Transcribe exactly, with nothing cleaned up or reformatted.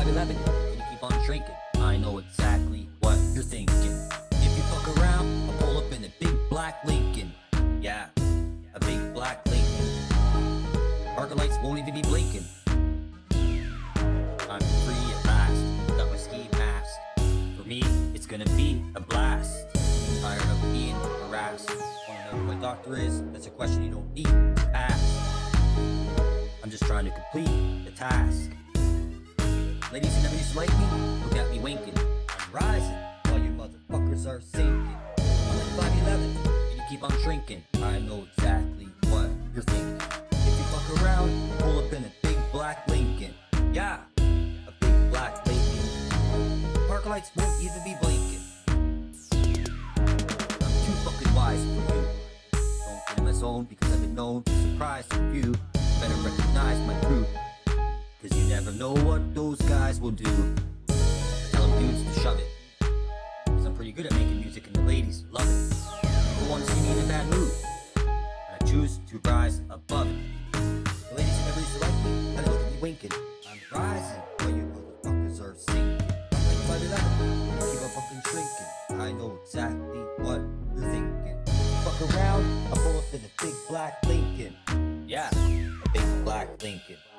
five eleven and you keep on shrinking, I know exactly what you're thinking. If you fuck around, I'll pull up in a big black Lincoln. Yeah, a big black Lincoln. Parking lights won't even be blinking. I'm free at last, got my ski mask. For me, it's gonna be a blast. Tired of being harassed. Wanna know who my doctor is? That's a question you don't need to ask. I'm just trying to complete the task. Ladies who never used to like me, look at me winking. I'm rising while you motherfuckers are sinking. I'm like five eleven and you keep on shrinking. I know exactly what you're thinking. If you fuck around, pull up in a big black Lincoln. Yeah, a big black Lincoln. Park lights won't even be blinking. I'm too fucking wise for you. Don't get in my zone because I've been known to surprise some you. Better recognize my crew, cause you never know what those guys will do. Tell them dudes to shove it, cause I'm pretty good at making music and the ladies love it. People wanna see me in a bad mood, and I choose to rise above it. The ladies who never used to like me, kinda look at me winking. I'm rising while you motherfuckers are sinking. I'm like five eleven, you keep on fucking shrinking. I know exactly what you're thinking. Fuck around, I pull up in a big black Lincoln. Yeah, a big black Lincoln.